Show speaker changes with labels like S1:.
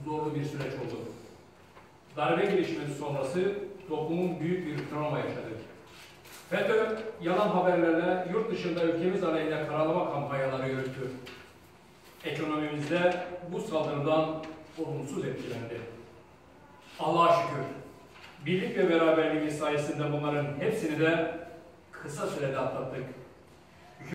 S1: zorlu bir süreç oldu. Darbe girişimi sonrası toplumun büyük bir travma yaşadı. FETÖ, yalan haberlerle yurt dışında ülkemiz aleyhine karalama kampanyaları yürüttü. Ekonomimizde bu saldırıdan olumsuz etkilendi. Allah'a şükür, birlik ve beraberliği sayesinde bunların hepsini de kısa sürede atlattık.